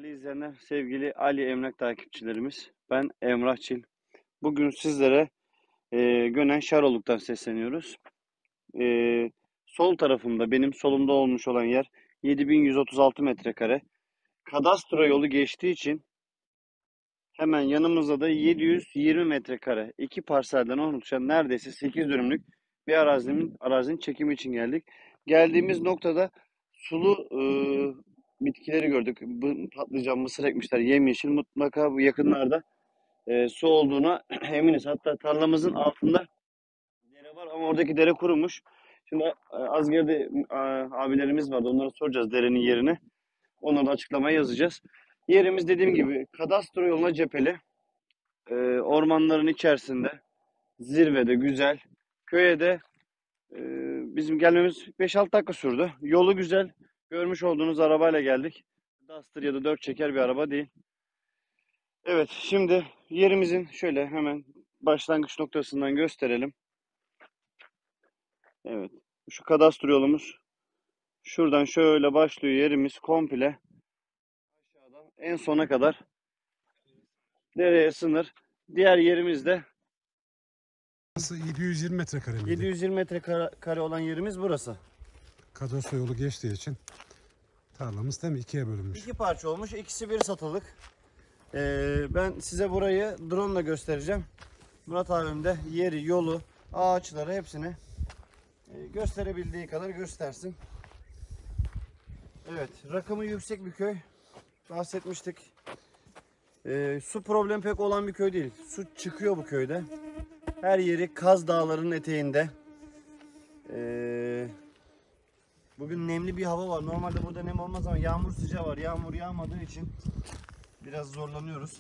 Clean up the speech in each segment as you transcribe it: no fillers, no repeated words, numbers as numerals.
Değerli izleyenler, sevgili Ali Emlak takipçilerimiz, ben Emrah Çil. Bugün sizlere Gönen Şaroluk'tan sesleniyoruz. E, Sol tarafımda, benim solumda olmuş olan yer 7136 metrekare. Kadastro yolu geçtiği için hemen yanımızda da 720 metrekare. İki parselden oluşan neredeyse 8 dönümlük bir arazinin çekimi için geldik. Geldiğimiz noktada sulu bitkileri gördük. Patlıcan, mısır ekmişler, yemyeşil. Mutlaka bu yakınlarda su olduğuna eminiz. Hatta tarlamızın altında dere var ama oradaki dere kurumuş. Şimdi az geride abilerimiz vardı. Onlara soracağız derenin yerini. Onlara da açıklamaya yazacağız. Yerimiz dediğim gibi kadastro yoluna cepheli. Ormanların içerisinde. Zirvede güzel. Köye de bizim gelmemiz 5-6 dakika sürdü. Yolu güzel. Görmüş olduğunuz arabayla geldik. Duster ya da 4 çeker bir araba değil. Evet, şimdi yerimizin şöyle hemen başlangıç noktasından gösterelim. Evet, şu kadastro yolumuz. Şuradan şöyle başlıyor yerimiz komple. Aşağıdan en sona kadar dereye sınır. Diğer yerimiz de 720 metrekare miydi? 720 metrekare olan yerimiz burası. Kadastro yolu geçtiği için tarlamız değil mi? İkiye bölünmüş. İki parça olmuş. İkisi bir satılık. Ben size burayı drone ile göstereceğim. Murat abim de yeri, yolu, ağaçları hepsini gösterebildiği kadar göstersin. Evet, rakımı yüksek bir köy. Bahsetmiştik. Su problemi pek olan bir köy değil. Su çıkıyor bu köyde. Her yeri Kaz Dağları'nın eteğinde. Bugün nemli bir hava var. Normalde burada nem olmaz ama yağmur sıcağı var. Yağmur yağmadığı için biraz zorlanıyoruz.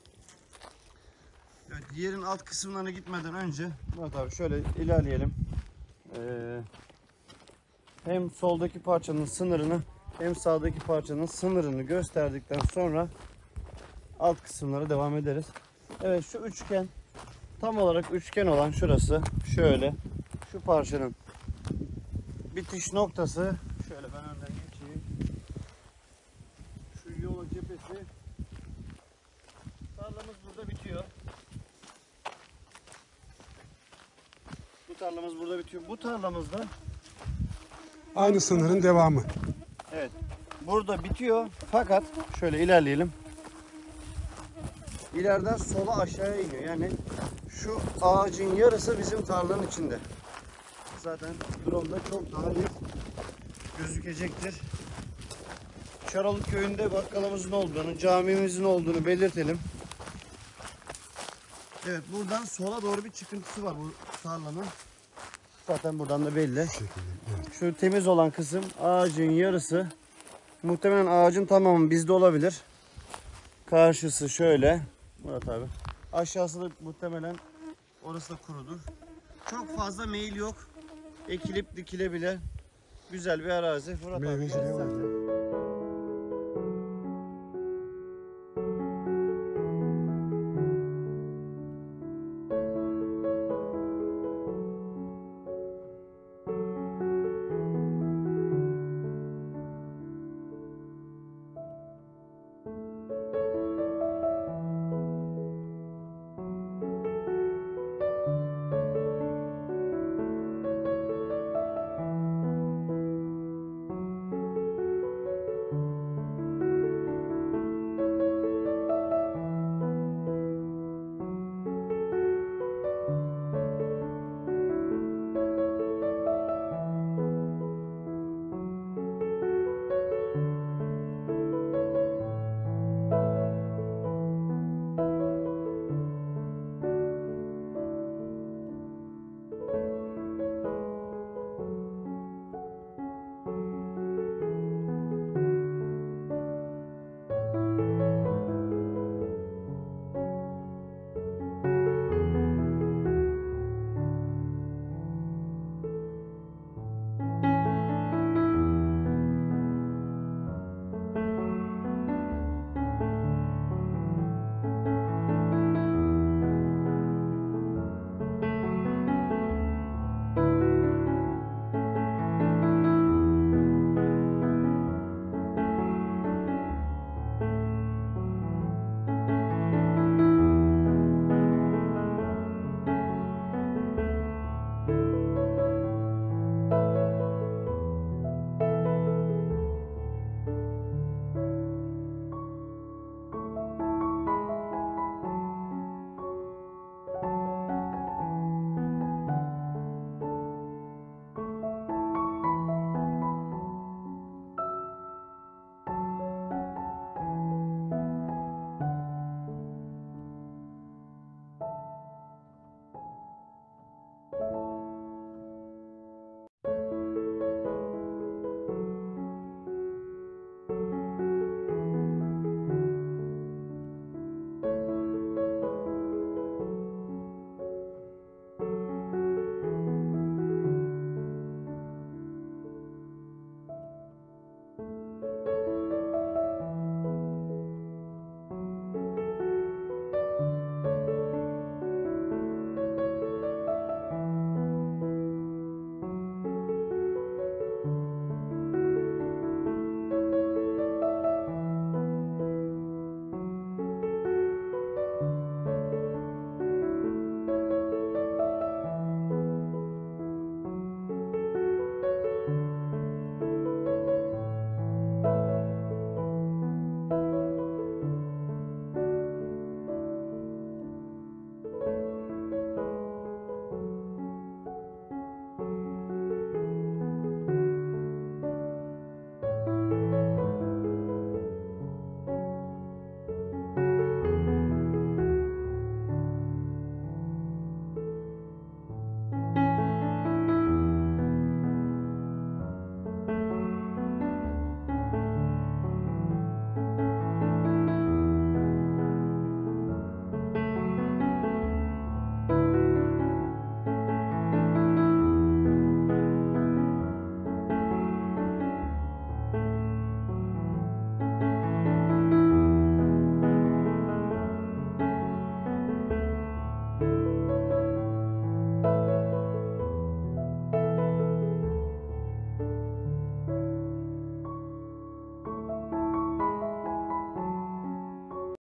Evet, yerin alt kısımlarına gitmeden önce Murat abi şöyle ilerleyelim. Hem soldaki parçanın sınırını hem sağdaki parçanın sınırını gösterdikten sonra alt kısımlara devam ederiz. Evet, şu üçgen, tam olarak üçgen olan şurası, şöyle şu parçanın bitiş noktası. Şöyle ben önden geçeyim. Şu yola cephesi. Tarlamız burada bitiyor. Bu tarlamız burada bitiyor. Bu tarlamızda Aynı sınırın devamı. evet, burada bitiyor fakat şöyle ilerleyelim. İleriden sola aşağıya iniyor. Yani şu ağacın yarısı bizim tarlanın içinde. Zaten drone'da çok daha iyi gözükecektir. Şaroluk köyünde bakkalımızın olduğunu, camimizin olduğunu belirtelim. Evet, buradan sola doğru bir çıkıntısı var bu tarlanın. Zaten buradan da belli. Evet. Şu temiz olan kısım ağacın yarısı. Muhtemelen ağacın tamamı bizde olabilir. Karşısı şöyle. Murat abi. Aşağısı da muhtemelen orası da kurudur. Çok fazla meyil yok. Ekilip dikilebilen güzel bir arazi. Murat abi. Meyveciliği var.